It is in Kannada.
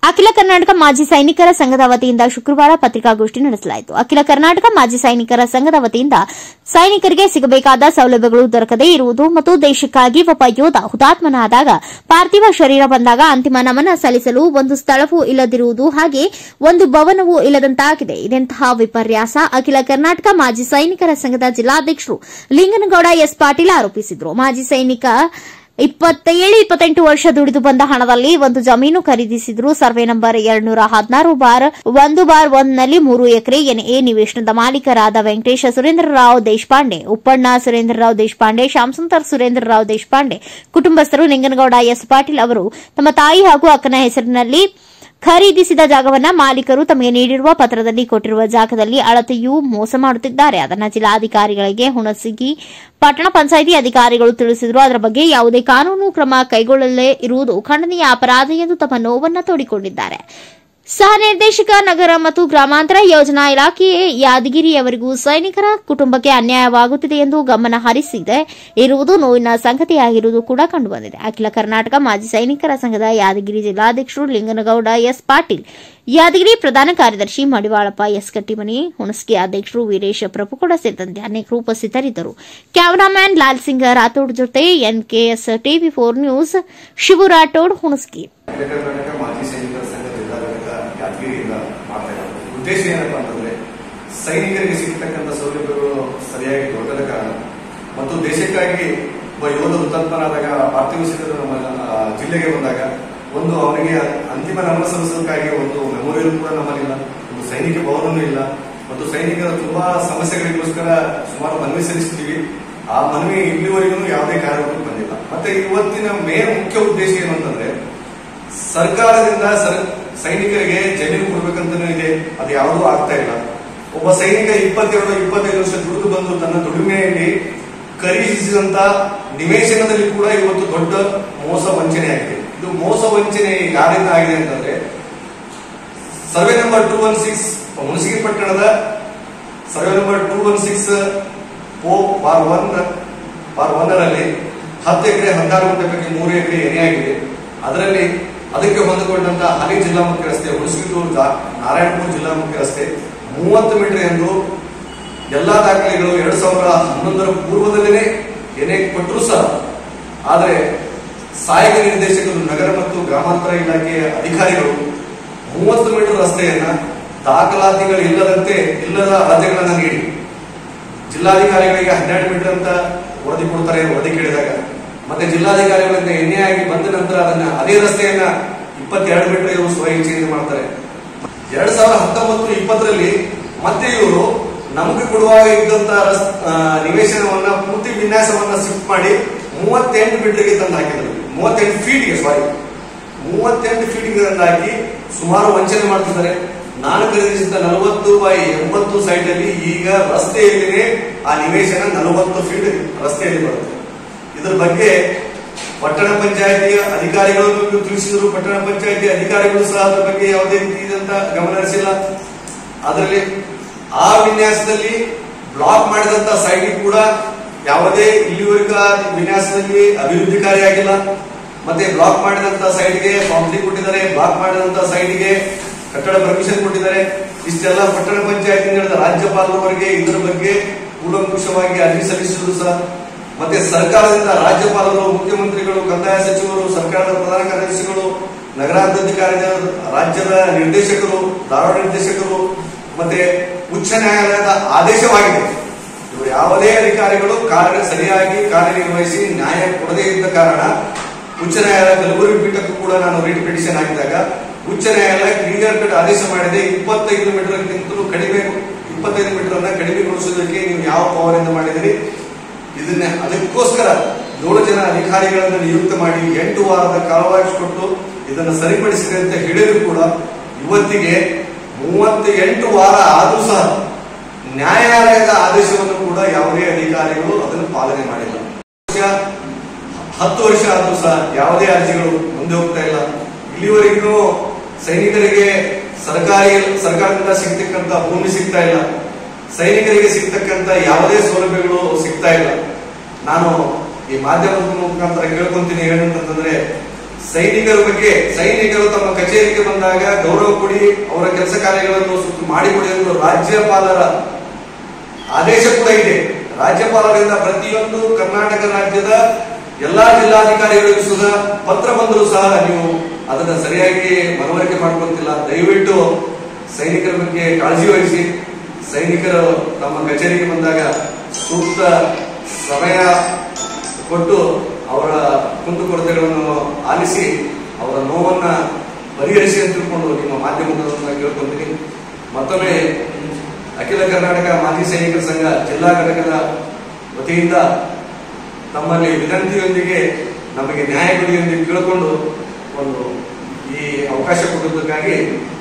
ಅಖಿಲ ಕರ್ನಾಟಕ ಮಾಜಿ ಸೈನಿಕರ ಸಂಘದ ವತಿಯಿಂದ ಶುಕ್ರವಾರ ಪತ್ರಿಕಾಗೋಷ್ಠಿ ನಡೆಸಲಾಯಿತು. ಅಖಿಲ ಕರ್ನಾಟಕ ಮಾಜಿ ಸೈನಿಕರ ಸಂಘದ ವತಿಯಿಂದ ಸೈನಿಕರಿಗೆ ಸಿಗಬೇಕಾದ ಸೌಲಭ್ಯಗಳು ದೊರಕದೇ ಇರುವುದು ಮತ್ತು ದೇಶಕ್ಕಾಗಿ ಒಬ್ಬ ಯೋಧ ಹುತಾತ್ಮನಾದಾಗ ಪಾರ್ಥಿವ ಶರೀರ ಬಂದಾಗ ಅಂತಿಮ ನಮನ ಸಲ್ಲಿಸಲು ಒಂದು ಸ್ಥಳವೂ ಇಲ್ಲದಿರುವುದು ಹಾಗೆ ಒಂದು ಭವನವೂ ಇಲ್ಲದಂತಾಗಿದೆ. ಇದೆಂತಹ ವಿಪರ್ಯಾಸ. ಅಖಿಲ ಕರ್ನಾಟಕ ಮಾಜಿ ಸೈನಿಕರ ಸಂಘದ ಜಿಲ್ಲಾಧ್ಯಕ್ಷರು ಲಿಂಗನಗೌಡ ಎಸ್ ಪಾಟೀಲ್ ಆರೋಪಿಸಿದರು. ಮಾಜಿ ಸೈನಿಕ 27-28 ವರ್ಷ ದುಡಿದು ಬಂದ ಹಣದಲ್ಲಿ ಒಂದು ಜಮೀನು ಖರೀದಿಸಿದ್ರು. ಸರ್ವೆ ನಂಬರ್ 216/1/1 ನಲ್ಲಿ 3 ಎಕರೆ ಎನ್ಎ ನಿವೇಶನದ ಮಾಲೀಕರಾದ ವೆಂಕಟೇಶ ಸುರೇಂದ್ರರಾವ್ ದೇಶಪಾಂಡೆ, ಉಪ್ಪಣ್ಣ ಸುರೇಂದ್ರರಾವ್ ದೇಶಪಾಂಡೆ, ಶ್ಯಾಮಸುಂದರ್ ಸುರೇಂದ್ರರಾವ್ ದೇಶಪಾಂಡೆ ಕುಟುಂಬಸ್ಥರು ಲಿಂಗನಗೌಡ ಎಸ್ ಪಾಟೀಲ್ ಅವರು ತಮ್ಮ ತಾಯಿ ಹಾಗೂ ಅಕ್ಕನ ಹೆಸರಿನಲ್ಲಿ ಖರೀದಿಸಿದ ಜಾಗವನ್ನ ಮಾಲೀಕರು ತಮಗೆ ನೀಡಿರುವ ಪತ್ರದಲ್ಲಿ ಕೊಟ್ಟಿರುವ ಜಾಗದಲ್ಲಿ ಅಳತೆಯೂ ಮೋಸ ಮಾಡುತ್ತಿದ್ದಾರೆ. ಅದನ್ನು ಜಿಲ್ಲಾಧಿಕಾರಿಗಳಿಗೆ ಹುಣಸಗಿ ಪಟ್ಟಣ ಪಂಚಾಯಿತಿ ಅಧಿಕಾರಿಗಳು ತಿಳಿಸಿದ್ರು. ಅದರ ಬಗ್ಗೆ ಯಾವುದೇ ಕಾನೂನು ಕ್ರಮ ಕೈಗೊಳ್ಳಲೇ ಇರುವುದು ಖಂಡನೀಯ ಅಪರಾಧ ಎಂದು ತಮ್ಮ ನೋವನ್ನು ತೋಡಿಕೊಂಡಿದ್ದಾರೆ. ಸಹ ನಿರ್ದೇಶಕ ನಗರ ಮತ್ತು ಗ್ರಾಮಾಂತರ ಯೋಜನಾ ಇಲಾಖೆ ಯಾದಗಿರಿಯವರಿಗೂ ಸೈನಿಕರ ಕುಟುಂಬಕ್ಕೆ ಅನ್ಯಾಯವಾಗುತ್ತಿದೆ ಎಂದು ಗಮನ ಹರಿಸದೆ ಇರುವುದು ನೋವಿನ ಸಂಗತಿಯಾಗಿರುವುದು ಕೂಡ ಕಂಡುಬಂದಿದೆ. ಅಖಿಲ ಕರ್ನಾಟಕ ಮಾಜಿ ಸೈನಿಕರ ಸಂಘದ ಯಾದಗಿರಿ ಜಿಲ್ಲಾಧ್ಯಕ್ಷರು ಲಿಂಗನಗೌಡ ಎಸ್ ಪಾಟೀಲ್, ಯಾದಗಿರಿ ಪ್ರಧಾನ ಕಾರ್ಯದರ್ಶಿ ಮಡಿವಾಳಪ್ಪ ಎಸ್ ಕಟ್ಟಿಮನಿ, ಹುಣಸಗಿ ಅಧ್ಯಕ್ಷರು ವೀರೇಶ ಪ್ರಭುಗೌಡ ಸೇರಿದಂತೆ ಅನೇಕರು ಉಪಸ್ಥಿತರಿದ್ದರು. ಕ್ಯಾಮರಾಮ್ಯಾನ್ ಲಾಲ್ ಸಿಂಗ್ ರಾಥೋಡ್ ಜೊತೆ ಎನ್ಕೆಎಸ್ ಟಿವಿ4 ನ್ಯೂಸ್ ಶಿವು ರಾಠೋಡ್, ಹುಣಸಗಿ. ಯಾದಗಿರಿಯಿಂದ ಮಾಡ್ತಾ ಇರೋದು ಉದ್ದೇಶ ಏನಪ್ಪಾ ಅಂತಂದ್ರೆ ಸೈನಿಕರಿಗೆ ಸಿಗತಕ್ಕಂಥ ಸೌಲಭ್ಯಗಳು ಸರಿಯಾಗಿ ದೊರಕದ ಕಾರಣ ಮತ್ತು ದೇಶಕ್ಕಾಗಿ ಒಬ್ಬ ಯೋಧ ಹುತಾತ್ಮನಾದಾಗ ಪಾರ್ಥಿವ ಶರೀರ ನಮ್ಮ ಜಿಲ್ಲೆಗೆ ಬಂದಾಗ ಒಂದು ಅವನಿಗೆ ಅಂತಿಮ ನಮನ ಸಲ್ಲಿಸೋದಕ್ಕಾಗಿ ಒಂದು ಮೆಮೋರಿಯಲ್ ಕೂಡ ನಮ್ಮಲ್ಲಿಲ್ಲ, ಒಂದು ಸೈನಿಕ ಭವನವೂ ಇಲ್ಲ ಮತ್ತು ಸೈನಿಕರ ತುಂಬಾ ಸಮಸ್ಯೆಗಳಿಗೋಸ್ಕರ ಸುಮಾರು ಮನವಿ ಸಲ್ಲಿಸ್ತೀವಿ. ಆ ಮನವಿ ಇಲ್ಲಿವರೆಗೂ ಯಾವುದೇ ಕಾರ್ಯಕ್ಕೆ ಬಂದಿಲ್ಲ. ಮತ್ತೆ ಇವತ್ತಿನ ಮೇನ್ ಮುಖ್ಯ ಉದ್ದೇಶ ಏನು ಅಂತಂದ್ರೆ ಸರ್ಕಾರದಿಂದ ಸೈನಿಕರಿಗೆ ಜಮೀನು ಕೊಡ್ಬೇಕಂತನೂ ಇದೆ, ಅದು ಯಾವುದೂ ಆಗ್ತಾ ಇಲ್ಲ. ಒಬ್ಬ ಸೈನಿಕ 22-25 ವರ್ಷ ದುಡಿದು ಬಂದು ತನ್ನ ದುಡಿಮೆಯಲ್ಲಿ ಖರೀದಿಸಿದಂತ ನಿವೇಶನದಲ್ಲಿ ಕೂಡ ಇವತ್ತು ದೊಡ್ಡ ಮೋಸ ವಂಚನೆ ಆಗಿದೆ. ಇದು ಮೋಸ ವಂಚನೆ ಯಾರಿಂದ ಆಗಿದೆ ಅಂತಂದ್ರೆ ಸರ್ವೆ ನಂಬರ್ 216 ಹುಣಸಗಿ ಪಟ್ಟಣದ ಸರ್ವೆ ನಂಬರ್ 216/1/1ರಲ್ಲಿ 10 ಎಕರೆ 16 ಗುಂಟೆ ಪೈಕಿ 3 ಎಕರೆ ಎನೆ ಆಗಿದೆ. ಅದರಲ್ಲಿ ಅದಕ್ಕೆ ಹೊಂದಿಕೊಂಡಂತ ಹಾಲಿ ಜಿಲ್ಲಾ ಮುಖ್ಯ ರಸ್ತೆ ಹುಣಸಗಿ ಟು ನಾರಾಯಣಪುರ ಜಿಲ್ಲಾ ಮುಖ್ಯ ರಸ್ತೆ 30 ಮೀಟರ್ ಎಂದು ಎಲ್ಲಾ ದಾಖಲೆಗಳು 2011ರ ಪೂರ್ವದಲ್ಲೇ ಏನೇ ಕೊಟ್ಟರು ಸಹ, ಆದರೆ ಸಹಾಯಕ ನಿರ್ದೇಶಕರು ನಗರ ಮತ್ತು ಗ್ರಾಮಾಂತರ ಇಲಾಖೆಯ ಅಧಿಕಾರಿಗಳು 30 ಮೀಟರ್ ರಸ್ತೆಯನ್ನ ದಾಖಲಾತಿಗಳು ಇಲ್ಲದ ಅಳತೆಗಳನ್ನ ನೀಡಿ ಜಿಲ್ಲಾಧಿಕಾರಿಗಳಿಗೆ 12 ಮೀಟರ್ ಅಂತ ವರದಿ ಕೊಡ್ತಾರೆ. ವರದಿ ಕೇಳಿದಾಗ ಮತ್ತೆ ಜಿಲ್ಲಾಧಿಕಾರಿಗಳಿಂದ ಎನ್ಎ ಆಗಿ ಬಂದ ನಂತರ ಅದನ್ನ ಅದೇ ರಸ್ತೆಯನ್ನ 22 ಮೀಟರ್ ಇವರು ಸ್ವ ಇಚ್ಛೆಯಿಂದ ಮಾಡ್ತಾರೆ. 2019-20ರಲ್ಲಿ ಮತ್ತೆ ಇವರು ನಮಗೆ ಕೊಡುವಾಗ ಇದ್ದಂತ ನಿವೇಶನವನ್ನ ಪೂರ್ತಿ ವಿನ್ಯಾಸವನ್ನ ಶಿಫ್ಟ್ ಮಾಡಿ 38 ಮೀಟರ್ಗೆ ತಂದು ಹಾಕಿದ್ರು. 38 ಫೀಟ್ಗೆ ತಂದು ಹಾಕಿ ಸುಮಾರು ವಂಚನೆ ಮಾಡ್ತಿದ್ದಾರೆ. ನಾನು ಖರೀದಿಸಿದ 40/80 ಸೈಟ್ ಅಲ್ಲಿ ಈಗ ರಸ್ತೆಯಲ್ಲಿನೇ ಆ ನಿವೇಶನ 40 ಫೀಟ್ ರಸ್ತೆಯಲ್ಲಿ ಬರುತ್ತೆ. ಇದರ ಬಗ್ಗೆ ಪಟ್ಟಣ ಪಂಚಾಯಿತಿಯ ಅಧಿಕಾರಿಗಳನ್ನು ತಿಳಿಸಿದರು. ಪಟ್ಟಣ ಪಂಚಾಯಿತಿ ಅಧಿಕಾರಿಗಳು ಸಹ ಅದರ ಬಗ್ಗೆ ಯಾವುದೇ ರೀತಿಯಾದಂತ ಗಮನ ಹರಿಸಿಲ್ಲ. ಅದರಲ್ಲಿ ಆ ವಿನ್ಯಾಸದಲ್ಲಿ ಬ್ಲಾಕ್ ಮಾಡಿದಂತ ಸೈಟ್ ಕೂಡ ಯಾವುದೇ ಇಲ್ಲಿವರೆಗೂ ವಿನ್ಯಾಸದಲ್ಲಿ ಅಭಿವೃದ್ಧಿ ಕಾರ್ಯಾಗಿಲ್ಲ. ಮತ್ತೆ ಬ್ಲಾಕ್ ಮಾಡಿದಂತ ಸೈಟ್ಗೆ ಕಾಂಪ್ಲಿ ಕೊಟ್ಟಿದ್ದಾರೆ, ಬ್ಲಾಕ್ ಮಾಡಿದಂತ ಸೈಟ್ಗೆ ಕಟ್ಟಡ ಪರ್ಮಿಷನ್ ಕೊಟ್ಟಿದ್ದಾರೆ. ಇಷ್ಟೆಲ್ಲ ಪಟ್ಟಣ ಪಂಚಾಯತ್ ನಡೆದ ರಾಜ್ಯಪಾಲರವರೆಗೆ ಇದರ ಬಗ್ಗೆ ಕೂಲಂಕುಷವಾಗಿ ಅರ್ಜಿ ಸಲ್ಲಿಸಿದ್ರು ಸಹ. ಮತ್ತೆ ಸರ್ಕಾರದಿಂದ ರಾಜ್ಯಪಾಲರು, ಮುಖ್ಯಮಂತ್ರಿಗಳು, ಕಂದಾಯ ಸಚಿವರು, ಸರ್ಕಾರದ ಪ್ರಧಾನ ಕಾರ್ಯದರ್ಶಿಗಳು, ನಗರಾಭಿವೃದ್ಧಿ ಕಾರ್ಯದರ್ಶಿ, ರಾಜ್ಯದ ನಿರ್ದೇಶಕರು, ಧಾರವಾಡ ನಿರ್ದೇಶಕರು ಮತ್ತೆ ಉಚ್ಚ ನ್ಯಾಯಾಲಯದ ಆದೇಶವಾಗಿದೆ. ಇವರು ಯಾವುದೇ ಅಧಿಕಾರಿಗಳು ಸರಿಯಾಗಿ ಕಾರ್ಯನಿರ್ವಹಿಸಿ ನ್ಯಾಯ ಕೊಡದೇ ಇದ್ದ ಕಾರಣ ಉಚ್ಚ ನ್ಯಾಯಾಲಯ ಕಲಬುರಗಿ ಪೀಠಕ್ಕೂ ಕೂಡ ನಾನು ರಿಟ್ ಪಿಟಿಷನ್ ಹಾಕಿದಾಗ ಉಚ್ಚ ನ್ಯಾಯಾಲಯ ಕ್ಲಿಯರ್ ಕಟ್ ಆದೇಶ ಮಾಡಿದೆ. 25 ಮೀಟರ್ಗಿಂತಲೂ ಕಡಿಮೆ 25 ಮೀಟರ್ ಅನ್ನ ಕಡಿಮೆಗೊಳಿಸುವುದಕ್ಕೆ ನೀವು ಯಾವ ಪವರ್ ಇಂದ ಮಾಡಿದಿರಿ, ಇದನ್ನ ಅದಕ್ಕೋಸ್ಕರ 7 ಜನ ಅಧಿಕಾರಿಗಳನ್ನು ನಿಯುಕ್ತ ಮಾಡಿ 8 ವಾರದ ಕಾಲಾವಕಾಶ ಕೊಟ್ಟು ಇದನ್ನು ಸರಿಪಡಿಸಿದೆ ಅಂತ ಹೇಳಿದ್ರು ಕೂಡ ಇವತ್ತಿಗೆ 38 ವಾರ ಆದ್ರೂ ಸಹ ನ್ಯಾಯಾಲಯದ ಆದೇಶವನ್ನು ಕೂಡ ಯಾವುದೇ ಅಧಿಕಾರಿಗಳು ಅದನ್ನು ಪಾಲನೆ ಮಾಡಿಲ್ಲ. 10 ವರ್ಷ ಆದ್ರೂ ಸಹ ಯಾವುದೇ ಅರ್ಜಿಗಳು ಮುಂದೆ ಹೋಗ್ತಾ ಇಲ್ಲ. ಇಲ್ಲಿವರೆಗೂ ಸೈನಿಕರಿಗೆ ಸರ್ಕಾರದಿಂದ ಸಿಗ್ತಕ್ಕಂತ ಭೂಮಿ ಸಿಗ್ತಾ ಇಲ್ಲ, ಸೈನಿಕರಿಗೆ ಸಿಗ್ತಕ್ಕಂತ ಯಾವುದೇ ಸೌಲಭ್ಯಗಳು ಸಿಗ್ತಾ ಇಲ್ಲ. ನಾನು ಈ ಮಾಧ್ಯಮದ ಮುಖಾಂತರ ಕೇಳ್ಕೊಂತೀನಿ ಏನಂತಂದ್ರೆ ಸೈನಿಕರ ಬಗ್ಗೆ ಸೈನಿಕರು ತಮ್ಮ ಕಚೇರಿಗೆ ಬಂದಾಗ ಗೌರವ ಕೊಡಿ, ಅವರ ಕೆಲಸ ಕಾರ್ಯಗಳನ್ನು ಮಾಡಿಕೊಡಿ ಎಂದು ರಾಜ್ಯಪಾಲರ ಆದೇಶ ಕೂಡ ಇದೆ. ರಾಜ್ಯಪಾಲರಿಂದ ಪ್ರತಿಯೊಂದು ಕರ್ನಾಟಕ ರಾಜ್ಯದ ಎಲ್ಲಾ ಜಿಲ್ಲಾಧಿಕಾರಿಗಳಿಗೂ ಸಹ ಪತ್ರ ಬಂದರೂ ಸಹ ನೀವು ಅದನ್ನ ಸರಿಯಾಗಿ ಮನವರಿಕೆ ಮಾಡ್ಕೊಂತಿಲ್ಲ. ದಯವಿಟ್ಟು ಸೈನಿಕರ ಬಗ್ಗೆ ಕಾಳಜಿ ವಹಿಸಿ. ಸೈನಿಕರು ತಮ್ಮ ಕಚೇರಿಗೆ ಬಂದಾಗ ಸೂಕ್ತ ಸಮಯ ಕೊಟ್ಟು ಅವರ ಕುಂದುಕೊರತೆಗಳನ್ನು ಆಲಿಸಿ ಅವರ ನೋವನ್ನ ಪರಿಹರಿಸಿ ಅಂತ ತಿಳ್ಕೊಂಡು ನಿಮ್ಮ ಮಾಧ್ಯಮದ ಕೇಳ್ಕೊಂತೀನಿ. ಮತ್ತೊಮ್ಮೆ ಅಖಿಲ ಕರ್ನಾಟಕ ಮಾಜಿ ಸೈನಿಕರ ಸಂಘ ಜಿಲ್ಲಾ ಘಟಕದ ವತಿಯಿಂದ ತಮ್ಮಲ್ಲಿ ವಿನಂತಿಯೊಂದಿಗೆ ನಮಗೆ ನ್ಯಾಯ ಕೊಡಿ ಎಂದು ಕೇಳಿಕೊಂಡು ಈ ಅವಕಾಶ ಕೊಡುವುದಕ್ಕಾಗಿ